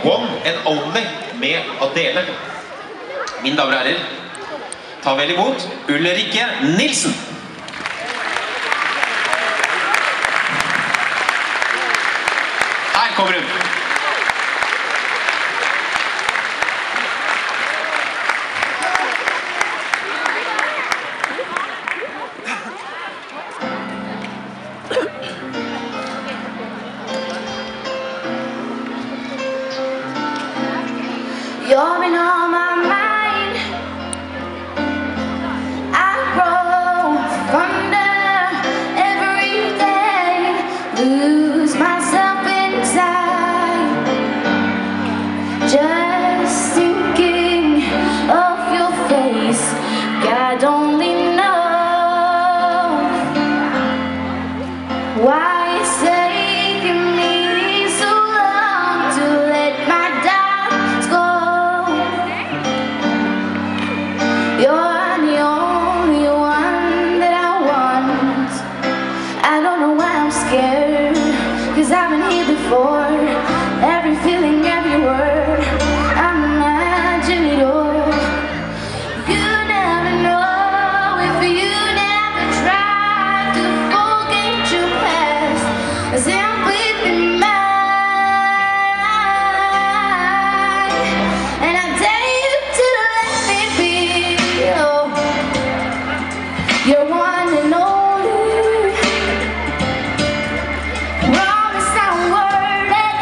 One and Only med Adele. Mine damer og herrer, ta vel imot Ulrikke Nilsen. Her kommer hun. You've been on my mind. I grow fonder every day, lose myself inside, just thinking of your face. God only knows why it's taking me so long to let my doubts go. You're the only one that I want. I don't know why I'm scared, 'cause I've been here before. Every feeling, every word, I'm imagining it all. You never know if you never try to forget your past. Simply be mine. And I dare you to let me be. You're one and only. Promise I'm worth it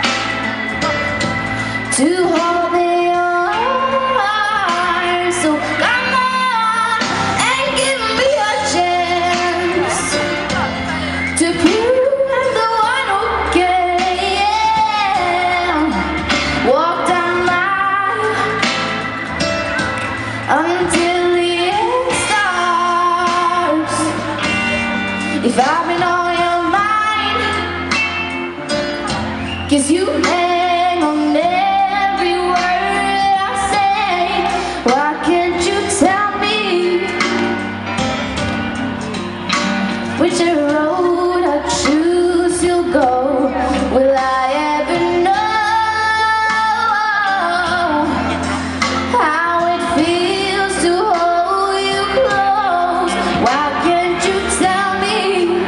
to hold in your arms. So come on and give me a chance to prove I'm the one who can walk down mine until the end starts. If I've been on your mind, 'cause you hang on every word I say, why can't you tell me which road I choose to go? Will I ever know how it feels to hold you close? Why can't you tell me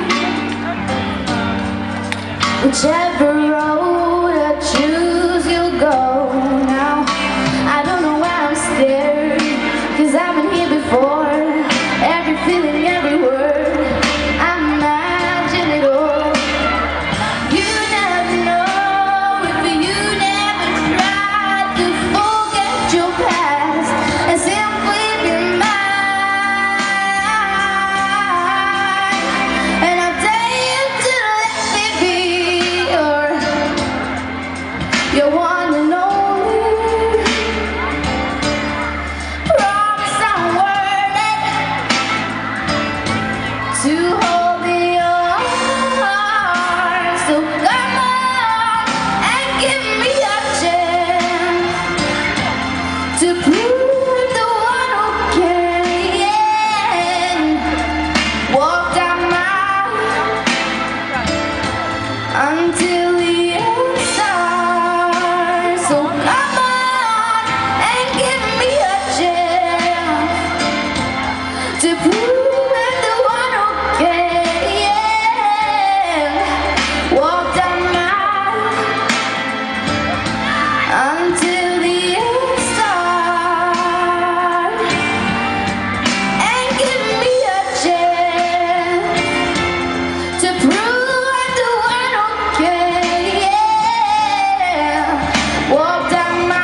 whichever road I choose you'll go? Now I don't know why I'm scared, 'cause I've been here before. Every feeling, every word, I imagine it all. You never know if you never try to forget your past and simply be mine. And I dare you to let me be your one and only. Promise I'm worth it to hold in your arms. So come on and give me a chance to prove the one who can walk down mine until the end starts. So come on and give me a chance to prove I'm the one who can walk down mine until the end starts. And give me a chance to prove I'm the one who can walk down my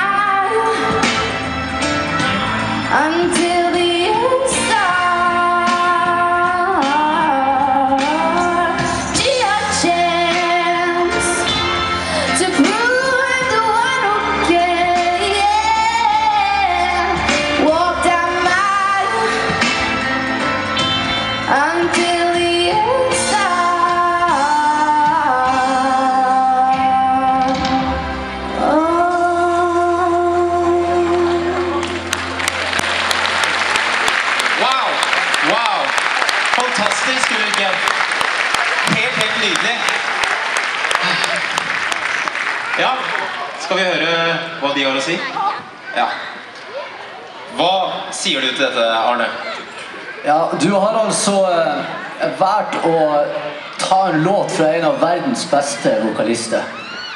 høre hva de har å si? Ja. Hva sier du til dette, Arne? Ja, du har altså vært å ta en låt fra en av verdens beste vokalister.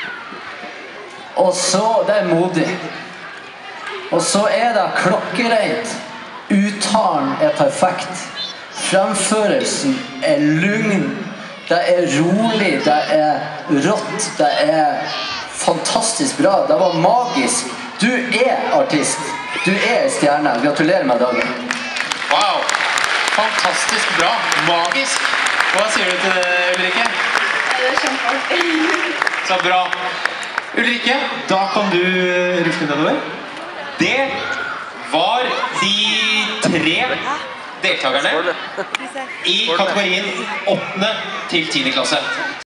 Og så, det er modig. Og så er det klokkerent. Uttalen er perfekt. Fremførelsen er lugn. Det er rolig, det er rått, det er fantastisk bra. Det var magisk. Du er artist. Du er stjerne. Gratulerer med dagen. Wow! Fantastisk bra. Magisk. Hva sier du til det, Ulrikke? Det er kjempeartig. Så bra. Ulrikke, da kan du rusle nedover. Det var de 3 deltakerne i kategorien 8. til 10. klasse.